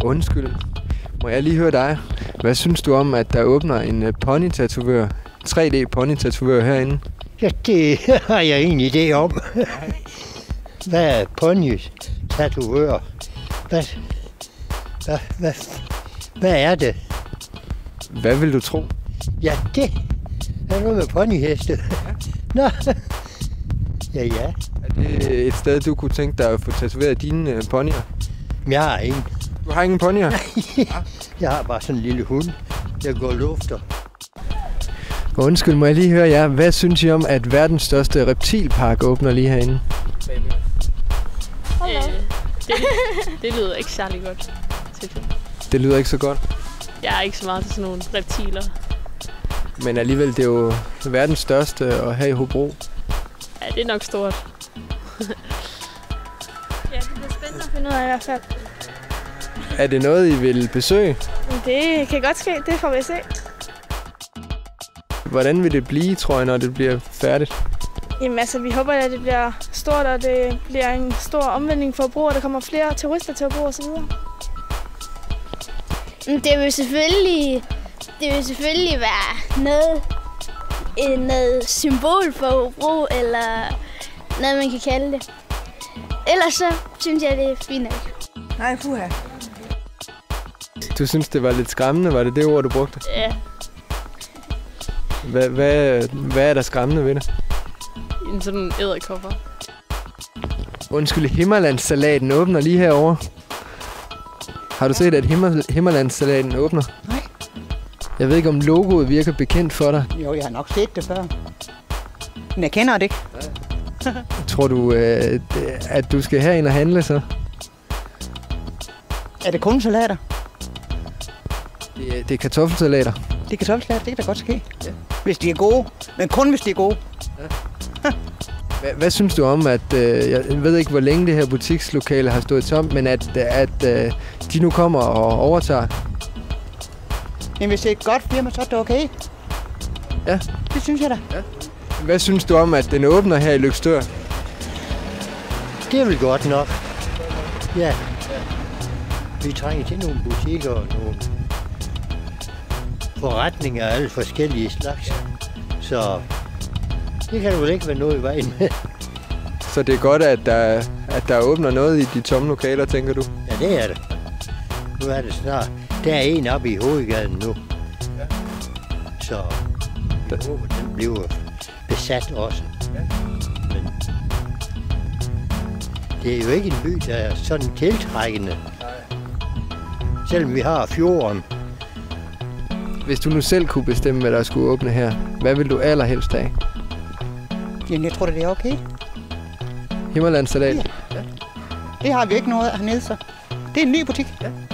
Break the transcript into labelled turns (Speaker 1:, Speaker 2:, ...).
Speaker 1: Undskyld. Må jeg lige høre dig? Hvad synes du om, at der åbner en pony-tatovør, 3D-pony-tatovør herinde?
Speaker 2: Ja, det har jeg ingen idé om. Hvad er pony-tatovør? Hvad er det?
Speaker 1: Hvad vil du tro?
Speaker 2: Ja, det er noget med ponyheste. Nå. Ja.
Speaker 1: Er det et sted, du kunne tænke dig at få tatoveret dine ponyer?
Speaker 2: Jeg har ingen.
Speaker 1: Du har ingen ponyer?
Speaker 2: Jeg har bare sådan en lille hund, jeg går og lufter.
Speaker 1: Undskyld, må jeg lige høre jer. Hvad synes I om, at verdens største reptilpark åbner lige herinde?
Speaker 3: Det lyder ikke særlig godt.
Speaker 1: Det lyder ikke så godt.
Speaker 3: Jeg er ikke så meget til sådan nogle reptiler.
Speaker 1: Men alligevel, det er jo verdens største at have i Hobro.
Speaker 3: Ja, det er nok stort.
Speaker 4: Ja, det bliver spændende at finde ud af i hvert fald.
Speaker 1: Er det noget, I vil besøge?
Speaker 4: Det kan godt ske, det får vi se.
Speaker 1: Hvordan vil det blive, tror jeg, når det bliver færdigt?
Speaker 4: Jamen altså, vi håber, at det bliver stort, og det bliver en stor omvending for Hobro, og der kommer flere turister til Hobro osv.
Speaker 5: Det vil selvfølgelig være noget symbol for Hobro, eller noget, man kan kalde det. Ellers så synes jeg, det er fint nok.
Speaker 6: Nej, puha.
Speaker 1: Du synes, det var lidt skræmmende, var det ord, du brugte?
Speaker 3: Ja.
Speaker 1: Hvad er der skræmmende ved det?
Speaker 3: En sådan edderkopper.
Speaker 1: Undskyld, Himmerlandssalaten åbner lige herovre. Har du set, at Himmerlandssalaten åbner?
Speaker 6: Nej.
Speaker 1: Jeg ved ikke, om logoet virker bekendt for dig.
Speaker 6: Jo, jeg har nok set det før. Men jeg kender det ikke.
Speaker 1: Tror du, at du skal herind og handle så?
Speaker 6: Er det kun salater?
Speaker 1: Det er kartoffelsalater.
Speaker 6: Det er kartoffelsalater, det kan da godt ske. Ja. Hvis de er gode. Men kun hvis de er gode.
Speaker 1: Ja. Hvad synes du om, at jeg ved ikke, hvor længe det her butikslokale har stået tomt, men at de nu kommer og overtager?
Speaker 6: Men hvis det er et godt firma, så er det okay.
Speaker 1: Ja.
Speaker 6: Det synes jeg da.
Speaker 1: Ja. Hvad synes du om, at den åbner her i Løgstør?
Speaker 2: Det er vel godt nok. Ja. Vi trænger til nogle butikker og nogle forretninger af alle forskellige slags. Så det kan vel ikke være noget i vejen med.
Speaker 1: Så det er godt, at der åbner noget i de tomme lokaler, tænker du?
Speaker 2: Ja, det er det. Nu er det snart. Der er en oppe i hovedgaden nu. Ja. Så jeg håber, den bliver besat også. Ja. Men det er jo ikke en by, der er sådan tiltrækkende. Nej. Selvom vi har fjorden.
Speaker 1: Hvis du nu selv kunne bestemme, hvad der skulle åbne her, hvad vil du allerhelst have?
Speaker 6: Jamen, jeg tror, det er okay.
Speaker 1: Himmerlandssalat?
Speaker 6: Ja. Det har vi ikke noget hernede, så. Det er en ny butik. Ja.